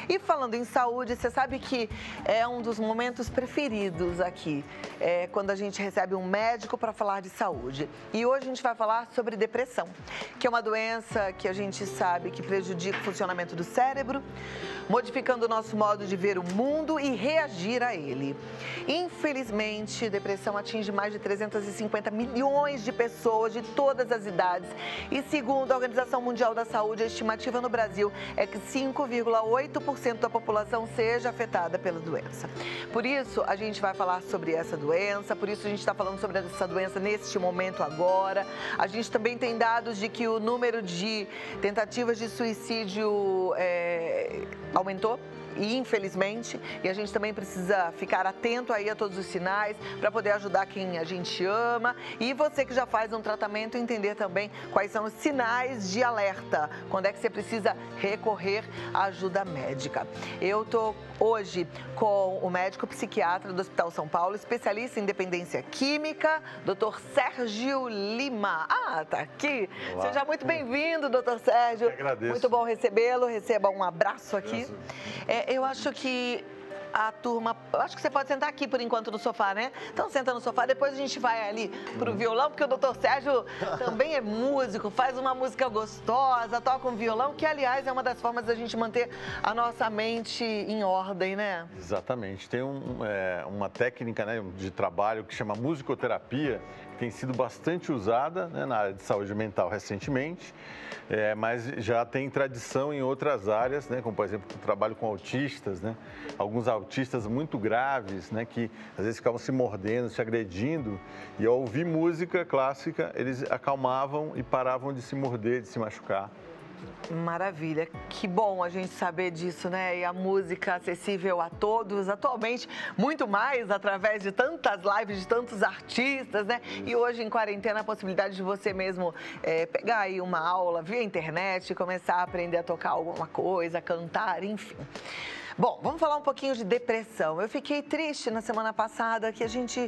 E falando em saúde, você sabe que é um dos momentos preferidos aqui, quando a gente recebe um médico para falar de saúde. E hoje a gente vai falar sobre depressão, que é uma doença que a gente sabe que prejudica o funcionamento do cérebro, modificando o nosso modo de ver o mundo e reagir a ele. Infelizmente, depressão atinge mais de 350 milhões de pessoas de todas as idades. E segundo a Organização Mundial da Saúde, a estimativa no Brasil é que 5,8% da população seja afetada pela doença. Por isso, a gente vai falar sobre essa doença, por isso a gente está falando sobre essa doença neste momento agora. A gente também tem dados de que o número de tentativas de suicídio aumentou. E infelizmente, e a gente também precisa ficar atento aí a todos os sinais para poder ajudar quem a gente ama. E você que já faz um tratamento, entender também quais são os sinais de alerta, quando é que você precisa recorrer à ajuda médica. Eu tô hoje com o médico psiquiatra do Hospital São Paulo, especialista em dependência química, Dr. Sérgio Lima. Ah, tá aqui. Olá. Seja muito bem-vindo, Dr. Sérgio. Eu agradeço. Muito bom recebê-lo. Receba um abraço aqui. Eu acho que a turma... Eu acho que você pode sentar aqui por enquanto no sofá, né? Então senta no sofá, depois a gente vai ali pro violão, porque o Dr. Sérgio também é músico, faz uma música gostosa, toca um violão, que aliás é uma das formas da gente manter a nossa mente em ordem, né? Exatamente. Tem uma técnica, né, de trabalho que chama musicoterapia, que tem sido bastante usada, né, na área de saúde mental recentemente, mas já tem tradição em outras áreas, né, como por exemplo o trabalho com autistas, né, alguns autistas muito graves, né, que às vezes ficavam se mordendo, se agredindo, e ao ouvir música clássica eles acalmavam e paravam de se morder, de se machucar. Maravilha, que bom a gente saber disso, né? E a música acessível a todos, atualmente, muito mais através de tantas lives, de tantos artistas, né? E hoje em quarentena a possibilidade de você mesmo pegar aí uma aula via internet e começar a aprender a tocar alguma coisa, cantar, enfim. Bom, vamos falar um pouquinho de depressão. Eu fiquei triste na semana passada que a gente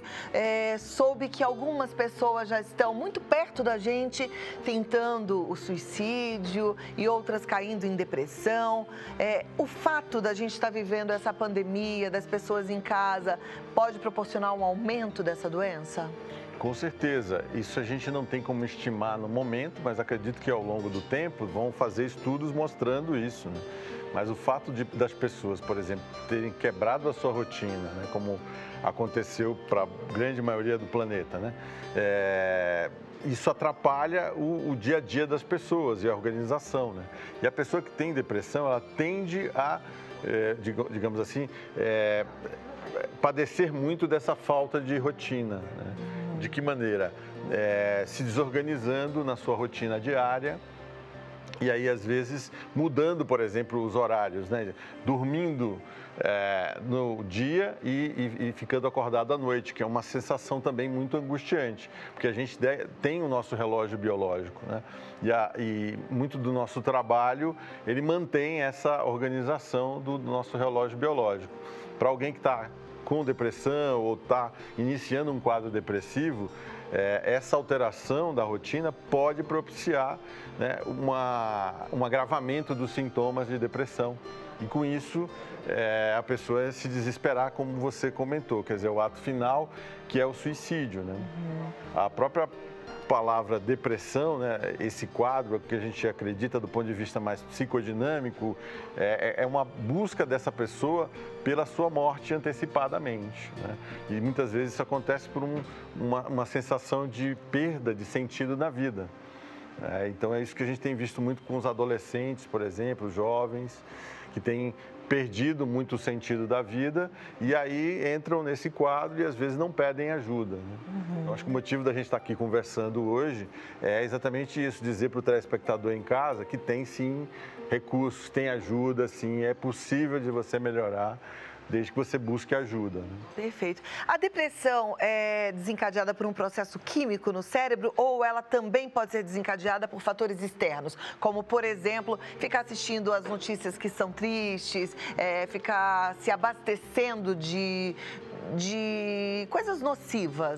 soube que algumas pessoas já estão muito perto da gente tentando o suicídio e outras caindo em depressão. O fato da gente estar vivendo essa pandemia, das pessoas em casa, pode proporcionar um aumento dessa doença? Com certeza, isso a gente não tem como estimar no momento, mas acredito que ao longo do tempo vão fazer estudos mostrando isso, né? Mas o fato das pessoas, por exemplo, terem quebrado a sua rotina, né, como aconteceu para a grande maioria do planeta, né, isso atrapalha o dia a dia das pessoas e a organização, né? E a pessoa que tem depressão, ela tende a, digamos assim, padecer muito dessa falta de rotina, né? De que maneira? Se desorganizando na sua rotina diária. E aí, às vezes, mudando, por exemplo, os horários, né? Dormindo no dia e ficando acordado à noite, que é uma sensação também muito angustiante, porque a gente tem o nosso relógio biológico, né? E muito do nosso trabalho, ele mantém essa organização do nosso relógio biológico. Para alguém que está com depressão ou está iniciando um quadro depressivo, essa alteração da rotina pode propiciar, né, um agravamento dos sintomas de depressão. E com isso, a pessoa se desesperar, como você comentou, quer dizer, o ato final, que é o suicídio, né? A própria palavra depressão, né, esse quadro que a gente acredita do ponto de vista mais psicodinâmico, é uma busca dessa pessoa pela sua morte antecipadamente, né? E muitas vezes isso acontece por uma sensação de perda de sentido na vida. Então é isso que a gente tem visto muito com os adolescentes, por exemplo, os jovens, que têm perdido muito o sentido da vida e aí entram nesse quadro e às vezes não pedem ajuda, né? Eu acho que o motivo da gente estar aqui conversando hoje é exatamente isso, dizer para o telespectador em casa que tem sim recursos, tem ajuda, sim, é possível de você melhorar, desde que você busque ajuda, né? Perfeito. A depressão é desencadeada por um processo químico no cérebro ou ela também pode ser desencadeada por fatores externos, como, por exemplo, ficar assistindo as notícias que são tristes, ficar se abastecendo de coisas nocivas?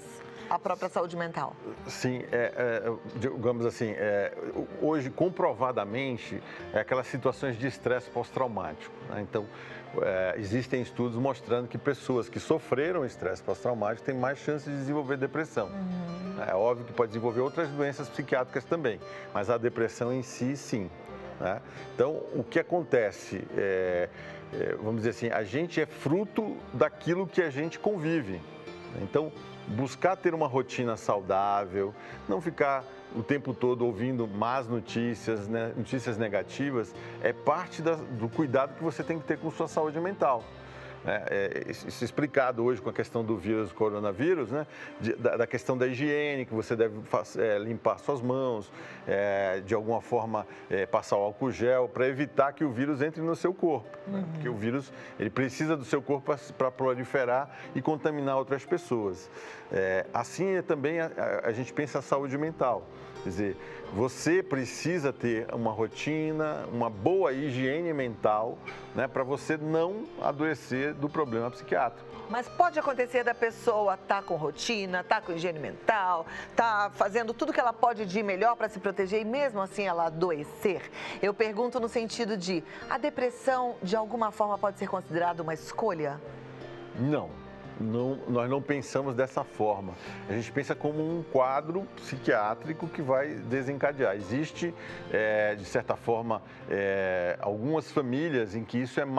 a própria saúde mental? Sim, digamos assim, hoje comprovadamente é aquelas situações de estresse pós-traumático, né? Então, existem estudos mostrando que pessoas que sofreram estresse pós-traumático têm mais chance de desenvolver depressão. É óbvio que pode desenvolver outras doenças psiquiátricas também, mas a depressão em si, sim, né? Então, o que acontece, vamos dizer assim, a gente é fruto daquilo que a gente convive. Então, buscar ter uma rotina saudável, não ficar o tempo todo ouvindo más notícias, né, notícias negativas, é parte do cuidado que você tem que ter com sua saúde mental. Isso é explicado hoje com a questão do vírus, coronavírus, né? Da questão da higiene, que você deve limpar suas mãos, de alguma forma passar o álcool gel, para evitar que o vírus entre no seu corpo. Né? Porque o vírus ele precisa do seu corpo para proliferar e contaminar outras pessoas. Assim também a gente pensa a saúde mental. Quer dizer, você precisa ter uma rotina, uma boa higiene mental, né, para você não adoecer do problema psiquiátrico. Mas pode acontecer da pessoa estar com rotina, estar com higiene mental, estar fazendo tudo que ela pode de melhor para se proteger e mesmo assim ela adoecer? Eu pergunto no sentido de, a depressão de alguma forma pode ser considerada uma escolha? Não. Nós não pensamos dessa forma. A gente pensa como um quadro psiquiátrico que vai desencadear. Existe, de certa forma, algumas famílias em que isso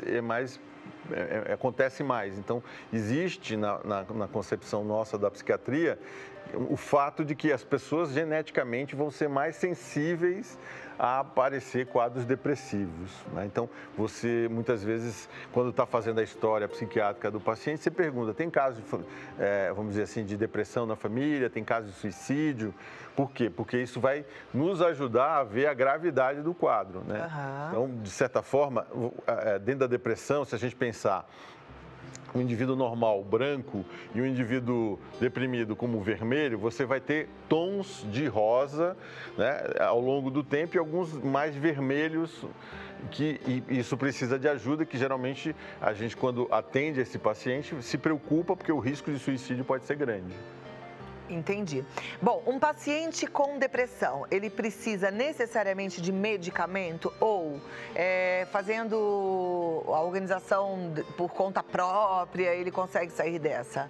acontece mais. Então, existe na concepção nossa da psiquiatria o fato de que as pessoas geneticamente vão ser mais sensíveis a aparecer quadros depressivos, né? Então, você muitas vezes, quando está fazendo a história psiquiátrica do paciente, você pergunta, tem casos, vamos dizer assim, de depressão na família, tem casos de suicídio? Por quê? Porque isso vai nos ajudar a ver a gravidade do quadro, né? Então, de certa forma, dentro da depressão, se a gente pensar um indivíduo normal, branco, e um indivíduo deprimido como vermelho, você vai ter tons de rosa, né, ao longo do tempo e alguns mais vermelhos, e isso precisa de ajuda, que geralmente a gente, quando atende esse paciente, se preocupa porque o risco de suicídio pode ser grande. Entendi. Bom, um paciente com depressão, ele precisa necessariamente de medicamento ou fazendo a organização por conta própria, ele consegue sair dessa?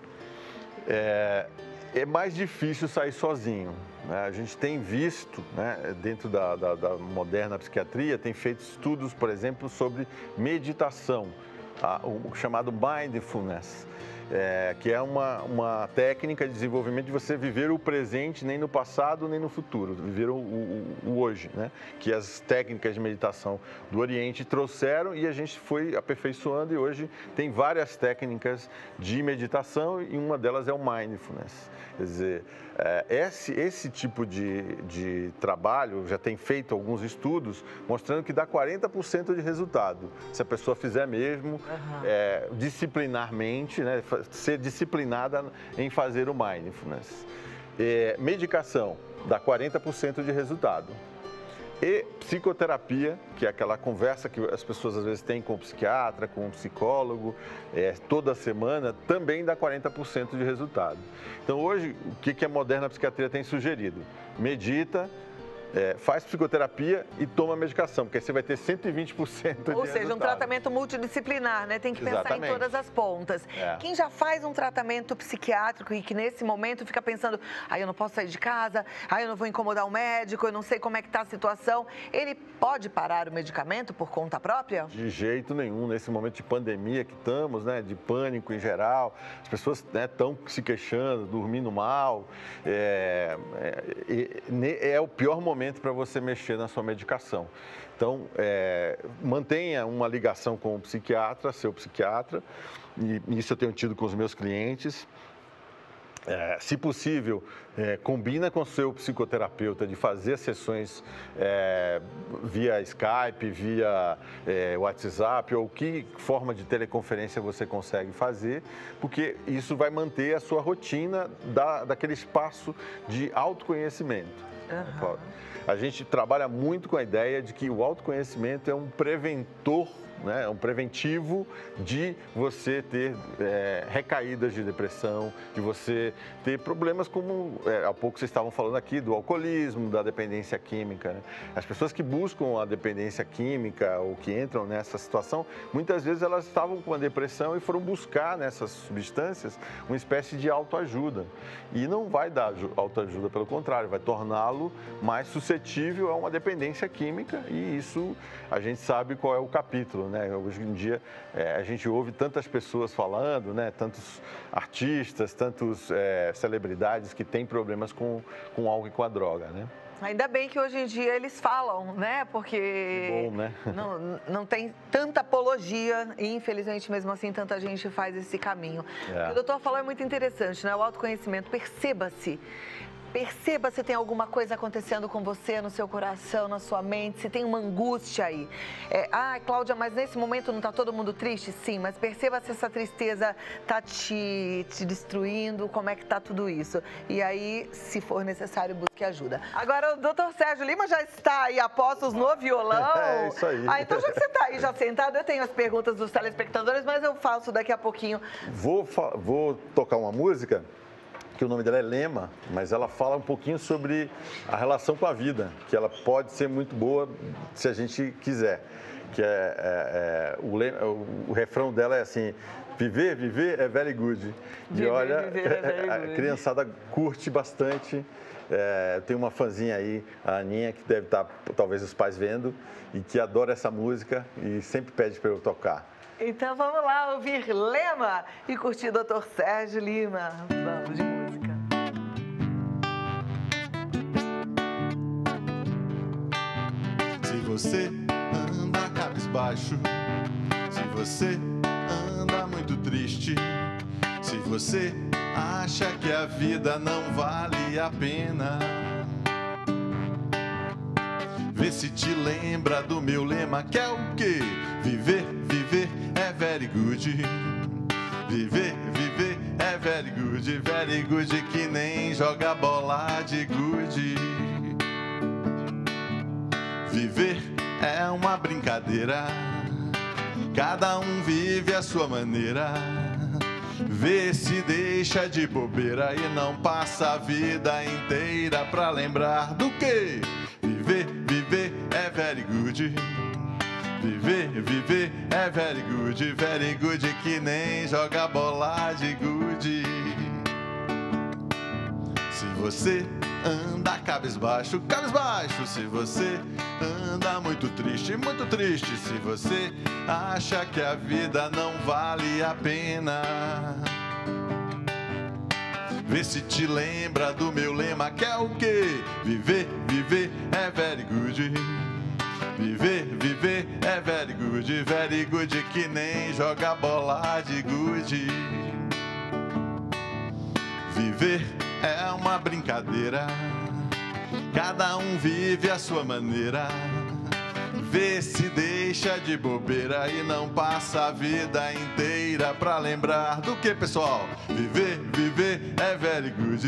É mais difícil sair sozinho, né? A gente tem visto, né, dentro da moderna psiquiatria, tem feito estudos, por exemplo, sobre meditação, o chamado mindfulness. Que é uma técnica de desenvolvimento de você viver o presente, nem no passado, nem no futuro, viver o hoje, né? Que as técnicas de meditação do Oriente trouxeram e a gente foi aperfeiçoando, e hoje tem várias técnicas de meditação e uma delas é o mindfulness. Quer dizer, esse tipo de trabalho já tem feito alguns estudos mostrando que dá 40% de resultado, se a pessoa fizer mesmo, disciplinarmente, né? Ser disciplinada em fazer o mindfulness. Medicação dá 40% de resultado. E psicoterapia, que é aquela conversa que as pessoas às vezes têm com o psiquiatra, com o psicólogo, toda semana, também dá 40% de resultado. Então hoje, o que a moderna psiquiatria tem sugerido? Medita, faz psicoterapia e toma medicação, porque aí você vai ter 120% de Ou seja, resultado. Um tratamento multidisciplinar, né? Tem que pensar Exatamente. em todas as pontas. Quem já faz um tratamento psiquiátrico e que nesse momento fica pensando, eu não posso sair de casa, eu não vou incomodar o médico, eu não sei como é que está a situação, ele pode parar o medicamento por conta própria? De jeito nenhum. Nesse momento de pandemia que estamos, né, de pânico em geral, as pessoas estão se queixando, dormindo mal, é o pior momento para você mexer na sua medicação. Então, mantenha uma ligação com o psiquiatra, seu psiquiatra, e isso eu tenho tido com os meus clientes. Se possível, combina com o seu psicoterapeuta de fazer sessões via Skype, via WhatsApp, ou que forma de teleconferência você consegue fazer, porque isso vai manter a sua rotina daquele espaço de autoconhecimento. A gente trabalha muito com a ideia de que o autoconhecimento é um preventor né? É um preventivo de você ter recaídas de depressão, de você ter problemas como, há pouco vocês estavam falando aqui, do alcoolismo, da dependência química, né? As pessoas que buscam a dependência química ou que entram nessa situação, muitas vezes elas estavam com a depressão e foram buscar nessas substâncias uma espécie de autoajuda. E não vai dar autoajuda, pelo contrário, vai torná-lo mais suscetível a uma dependência química, e isso a gente sabe qual é o capítulo, né? Hoje em dia a gente ouve tantas pessoas falando, né? Tantos artistas, tantos celebridades que têm problemas com álcool e com a droga, né? Ainda bem que hoje em dia eles falam, né? Porque bom, né? não tem tanta apologia e, infelizmente, mesmo assim, tanta gente faz esse caminho. O que o doutor falou é muito interessante, né? O autoconhecimento. Perceba-se. Perceba se tem alguma coisa acontecendo com você, no seu coração, na sua mente, se tem uma angústia aí. Cláudia, mas nesse momento não está todo mundo triste? Sim, mas perceba se essa tristeza está te destruindo, como é que está tudo isso. E aí, se for necessário, busque ajuda. Agora, o doutor Sérgio Lima já está aí a postos no violão. É isso aí. Então, já que você está aí já sentado, eu tenho as perguntas dos telespectadores, mas eu faço daqui a pouquinho. Vou tocar uma música, que o nome dela é Lema, mas ela fala um pouquinho sobre a relação com a vida, que ela pode ser muito boa se a gente quiser. Que o refrão dela é assim: viver é very good. E olha, a criançada curte bastante. Tem uma fãzinha aí, a Aninha, que deve estar, talvez, os pais vendo, e que adora essa música e sempre pede para eu tocar. Então vamos lá ouvir Lema e curtir o doutor Sérgio Lima. Vamos de música. Se você anda cabisbaixo, se você anda muito triste, se você acha que a vida não vale a pena, vê se te lembra do meu lema, que é o quê? Viver é very good. Viver é very good, que nem joga bola de gude. Viver é uma brincadeira, cada um vive a sua maneira. Vê se deixa de bobeira e não passa a vida inteira pra lembrar do quê? Viver é very good. Viver é very good, que nem joga bola de gude. Se você anda cabisbaixo, se você anda muito triste, se você acha que a vida não vale a pena, vê se te lembra do meu lema, que é o quê? Viver é very good. Viver é very good, que nem joga bola de gude. Viver é uma brincadeira, cada um vive a sua maneira. Vê se deixa de bobeira e não passa a vida inteira pra lembrar do que, pessoal? Viver é very good.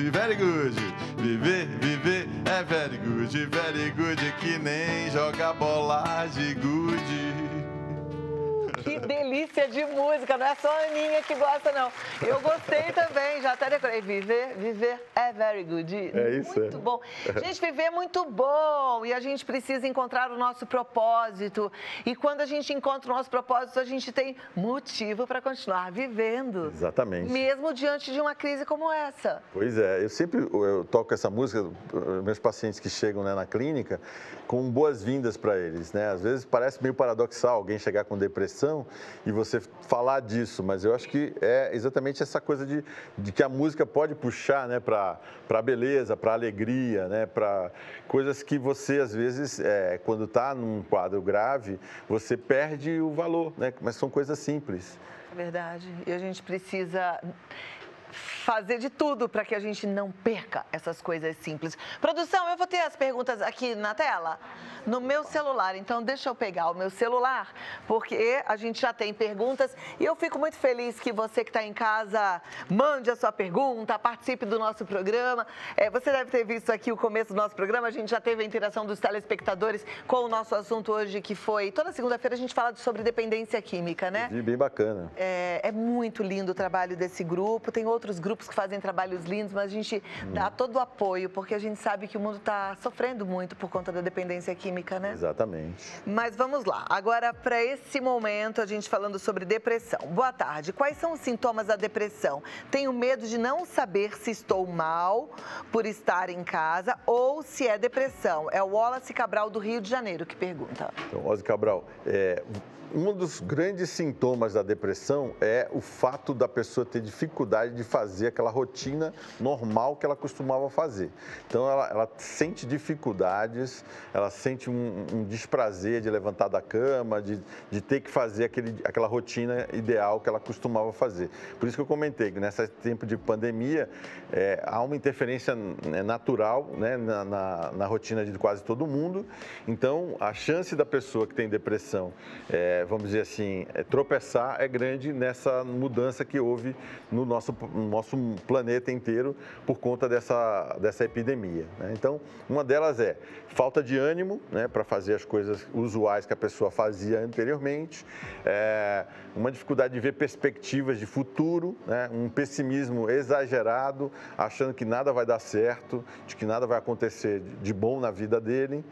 Viver é very good, que nem joga bola de gude. Que delícia de música, não é só a Aninha que gosta, não. Eu gostei também, já até decorei. Viver é very good. É isso. Muito bom. Gente, viver é muito bom e a gente precisa encontrar o nosso propósito. E quando a gente encontra o nosso propósito, a gente tem motivo para continuar vivendo. Exatamente. Mesmo diante de uma crise como essa. Pois é, eu toco essa música, meus pacientes que chegam, né, na clínica, com boas-vindas para eles, né? Às vezes parece meio paradoxal alguém chegar com depressão e você falar disso, mas eu acho que é exatamente essa coisa de que a música pode puxar, né, para a beleza, para a alegria, né, para coisas que você, às vezes, quando está num quadro grave, você perde o valor, né, mas são coisas simples. É verdade, e a gente precisa fazer de tudo para que a gente não perca essas coisas simples. Produção, eu vou ter as perguntas aqui na tela, no meu celular. Então, deixa eu pegar o meu celular, porque a gente já tem perguntas. E eu fico muito feliz que você que está em casa mande a sua pergunta, participe do nosso programa. Você deve ter visto aqui o começo do nosso programa. A gente já teve a interação dos telespectadores com o nosso assunto hoje, que foi... Toda segunda-feira a gente fala sobre dependência química, né? Bem bacana. É muito lindo o trabalho desse grupo. Tem outros grupos que fazem trabalhos lindos, mas a gente dá todo o apoio, porque a gente sabe que o mundo está sofrendo muito por conta da dependência química, né? Exatamente. Mas vamos lá. Agora, para esse momento, a gente falando sobre depressão. Boa tarde. Quais são os sintomas da depressão? Tenho medo de não saber se estou mal por estar em casa ou se é depressão. É o Wallace Cabral, do Rio de Janeiro, que pergunta. Então, Wallace Cabral, um dos grandes sintomas da depressão é o fato da pessoa ter dificuldade de fazer aquela rotina normal que ela costumava fazer. Então, ela sente dificuldades, ela sente um desprazer de levantar da cama, de ter que fazer aquela rotina ideal que ela costumava fazer. Por isso que eu comentei que nesse tempo de pandemia, há uma interferência natural, né, na rotina de quase todo mundo. Então, a chance da pessoa que tem depressão vamos dizer assim, tropeçar é grande nessa mudança que houve no nosso planeta inteiro por conta dessa epidemia, né? Então, uma delas é falta de ânimo, né, para fazer as coisas usuais que a pessoa fazia anteriormente, uma dificuldade de ver perspectivas de futuro, né, um pessimismo exagerado, achando que nada vai dar certo, de que nada vai acontecer de bom na vida dele.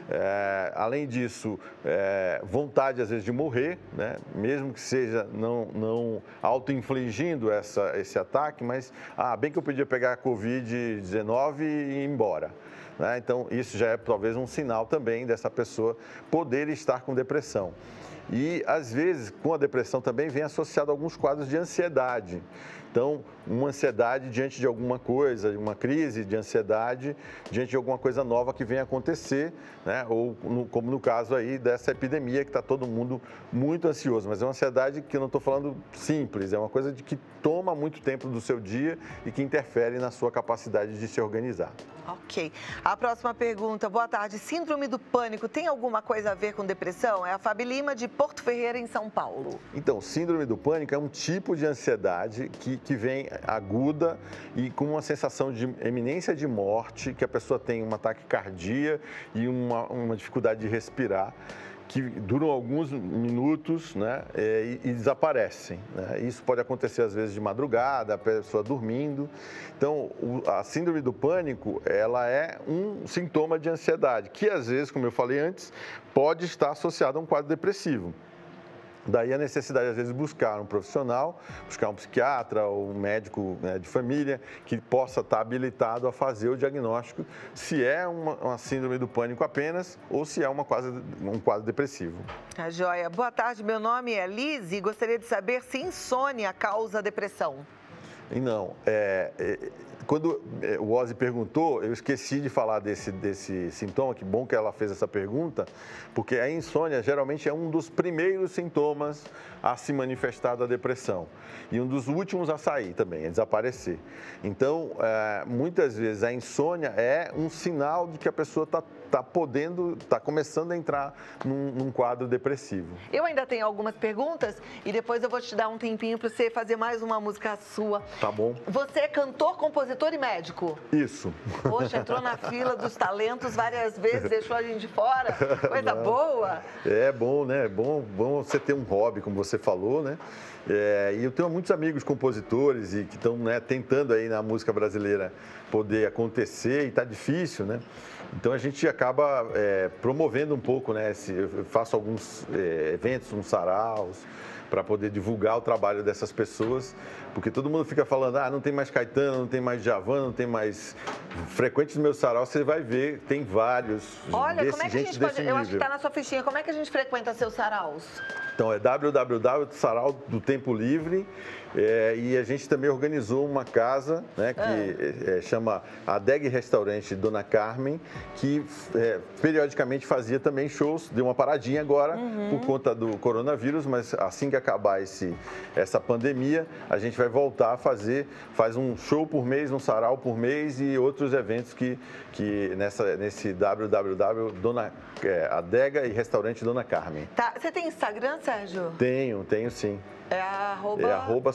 Além disso, vontade às vezes de morrer, né? Mesmo que seja não auto-infligindo esse ataque, mas bem que eu podia pegar a Covid-19 e ir embora, né? Então, isso já é talvez um sinal também dessa pessoa poder estar com depressão. E, às vezes, com a depressão também vem associado a alguns quadros de ansiedade. Então, uma ansiedade diante de alguma coisa, uma crise de ansiedade diante de alguma coisa nova que vem acontecer, né? Ou como no caso aí dessa epidemia que está todo mundo muito ansioso. Mas é uma ansiedade que eu não estou falando simples, é uma coisa que toma muito tempo do seu dia e que interfere na sua capacidade de se organizar. Ok. A próxima pergunta. Boa tarde. Síndrome do pânico tem alguma coisa a ver com depressão? É a Fabi Lima, de Porto Ferreira, em São Paulo. Então, síndrome do pânico é um tipo de ansiedade que vem aguda e com uma sensação de iminência de morte, que a pessoa tem um ataque cardíaco e uma dificuldade de respirar, que duram alguns minutos, né, e desaparecem, né? Isso pode acontecer às vezes de madrugada, a pessoa dormindo. Então, a síndrome do pânico, ela é um sintoma de ansiedade, que às vezes, como eu falei antes, pode estar associado a um quadro depressivo. Daí a necessidade, às vezes, de buscar um profissional, buscar um psiquiatra ou um médico, né, de família que possa estar habilitado a fazer o diagnóstico se é uma síndrome do pânico apenas ou se é um quadro depressivo. Tá joia. Boa tarde, meu nome é Liz e gostaria de saber se insônia causa depressão. E não, quando o Ozzy perguntou, eu esqueci de falar desse sintoma, que bom que ela fez essa pergunta, porque a insônia geralmente é um dos primeiros sintomas a se manifestar da depressão e um dos últimos a sair também, a desaparecer. Então, muitas vezes a insônia é um sinal de que a pessoa está começando a entrar num quadro depressivo. Eu ainda tenho algumas perguntas e depois eu vou te dar um tempinho para você fazer mais uma música sua. Tá bom. Você é cantor, compositor e médico? Isso. Poxa, entrou na fila dos talentos várias vezes, deixou a gente fora. Coisa boa. É bom, né? É bom você ter um hobby, como você falou, né? E eu tenho muitos amigos compositores e que estão, né, tentando aí na música brasileira poder acontecer e está difícil, né? Então a gente acaba promovendo um pouco, né? Eu faço alguns eventos, uns saraus, para poder divulgar o trabalho dessas pessoas, porque todo mundo fica falando, não tem mais Caetano, não tem mais Djavan, não tem mais... Frequente no meu sarau, você vai ver, tem vários. Olha, como é que a gente pode... Eu acho que está na sua fichinha, como é que a gente frequenta seus saraus? Então, é www.sarau do Tempo Livre, e a gente também organizou uma casa, né, que chama Adeg Restaurante Dona Carmen, que periodicamente fazia também shows, deu uma paradinha agora por conta do coronavírus, mas assim que que acabar essa pandemia, a gente vai voltar a faz um show por mês, um sarau por mês e outros eventos que nesse www Adega e Restaurante Dona Carmen. Tá, você tem Instagram, Sérgio? Tenho sim. É arroba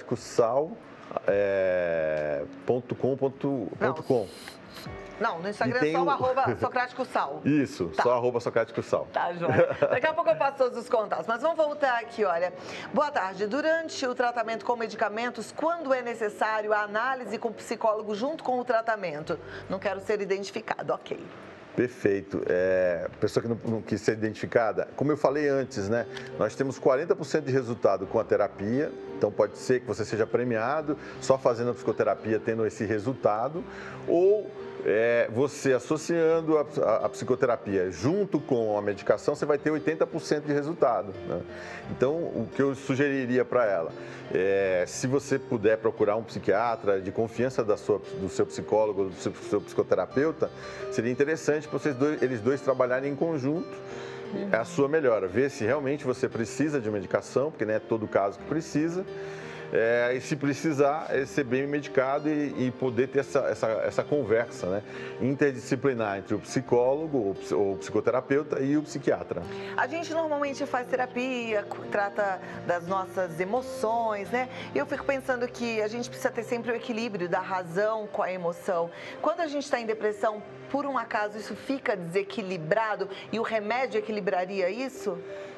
socráticosal.com.com. Não, no Instagram é só o arroba socráticosal. Isso, tá. Só arroba socráticosal. Tá, João. Daqui a pouco eu passo todos os contatos. Mas vamos voltar aqui, olha. Boa tarde. Durante o tratamento com medicamentos, quando é necessário a análise com o psicólogo junto com o tratamento? Não quero ser identificado, ok. Perfeito. Pessoa que não quis ser identificada, como eu falei antes, né? Nós temos 40% de resultado com a terapia, então pode ser que você seja premiado só fazendo a psicoterapia, tendo esse resultado, ou você associando a psicoterapia junto com a medicação, você vai ter 80% de resultado, né? Então, o que eu sugeriria para ela se você puder procurar um psiquiatra de confiança do seu psicólogo, do seu psicoterapeuta, seria interessante para eles dois trabalharem em conjunto a sua melhora, ver se realmente você precisa de medicação, porque não é todo caso que precisa. E se precisar, ser bem medicado e poder ter essa conversa, né, interdisciplinar entre o psicólogo, o psicoterapeuta e o psiquiatra. A gente normalmente faz terapia, trata das nossas emoções, né? E eu fico pensando que a gente precisa ter sempre o equilíbrio da razão com a emoção. Quando a gente está em depressão, por um acaso, isso fica desequilibrado e o remédio equilibraria isso?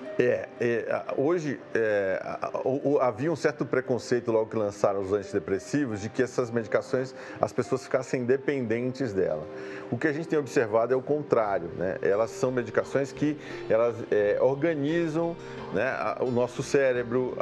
Hoje havia um certo preconceito logo que lançaram os antidepressivos de que essas medicações as pessoas ficassem dependentes dela. O que a gente tem observado é o contrário, né? Elas são medicações que elas organizam, né, o nosso cérebro,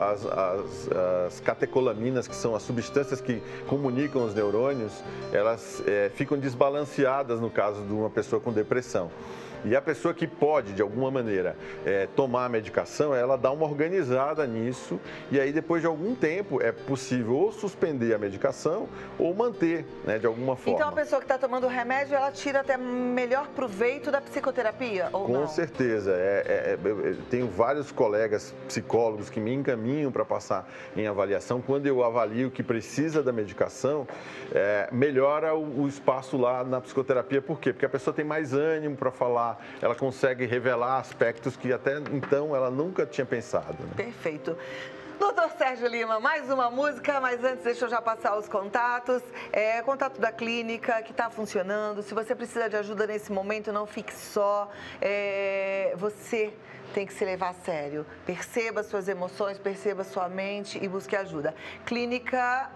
as catecolaminas, que são as substâncias que comunicam os neurônios, elas ficam desbalanceadas no caso de uma pessoa com depressão. E a pessoa que pode, de alguma maneira, tomar a medicação, ela dá uma organizada nisso e aí depois de algum tempo é possível ou suspender a medicação ou manter, né, de alguma forma. Então a pessoa que está tomando o remédio, ela tira até melhor proveito da psicoterapia, ou não? Com certeza. Eu tenho vários colegas psicólogos que me encaminham para passar em avaliação. Quando eu avalio que precisa da medicação, melhora o espaço lá na psicoterapia. Por quê? Porque a pessoa tem mais ânimo para falar, ela consegue revelar aspectos que até então ela nunca tinha pensado, né? Perfeito. Doutor Sérgio Lima, mais uma música, mas antes deixa eu já passar os contatos. Contato da clínica que está funcionando. Se você precisa de ajuda nesse momento, não fique só. Você tem que se levar a sério. Perceba suas emoções, perceba sua mente e busque ajuda. Clínica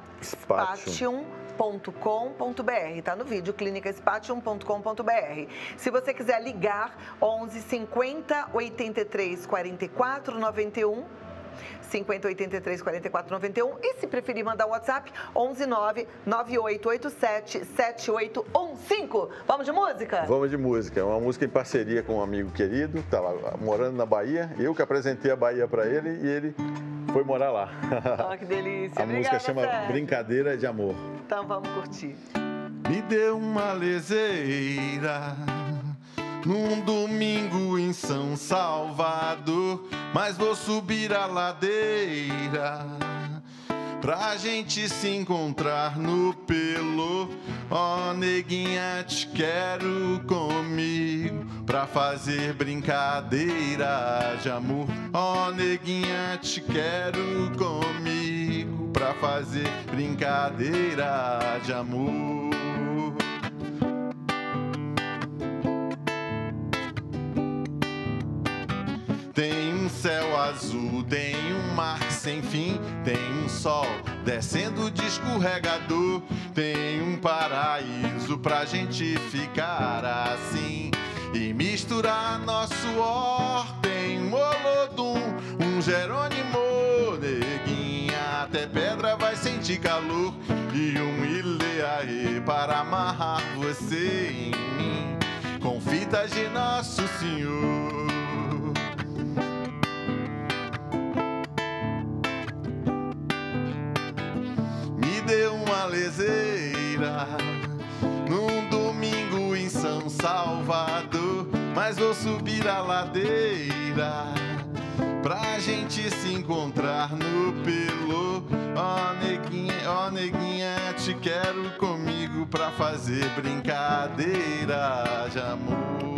Spatium.com.br, tá no vídeo, clinicaspatium.com.br. Se você quiser ligar, 11 50 83 44 91, 50 83 44 91, e se preferir mandar um WhatsApp, 11 9 9887 7815. Vamos de música? Vamos de música. É uma música em parceria com um amigo querido, tá lá morando na Bahia. Eu que apresentei a Bahia para ele e ele foi morar lá. Oh, que delícia. A música chama Sérgio. Brincadeira de Amor. Então vamos curtir. Me deu uma leseira num domingo em São Salvador, mas vou subir a ladeira pra gente se encontrar no Pelô. Ó, neguinha, te quero comigo pra fazer brincadeira de amor. Ó, neguinha, te quero comigo pra fazer brincadeira de amor. Tem um céu azul, tem um mar sem fim, tem um sol descendo de escorregador, tem um paraíso pra gente ficar assim e misturar nosso suor. Tem um Olodum, um Jerônimo, neguinha, até pedra vai sentir calor, e um Ileaê para amarrar você em mim com fitas de Nosso Senhor. Deu uma leseira num domingo em São Salvador, mas vou subir a ladeira pra gente se encontrar no Pelô. Ó neguinha, te quero comigo pra fazer brincadeira de amor.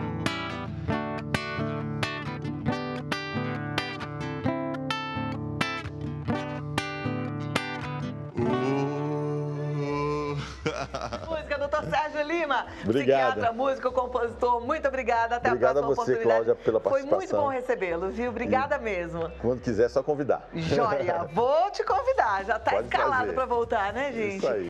Música, doutor Sérgio Lima. Obrigado. Psiquiatra, músico, compositor. Muito obrigada. Até Obrigado a próxima a você, oportunidade. Cláudia, pela participação. Foi muito bom recebê-lo, viu? Obrigada mesmo. Quando quiser, é só convidar. Joia. Vou te convidar. Já tá Pode escalado fazer. para voltar, né, gente? Isso aí.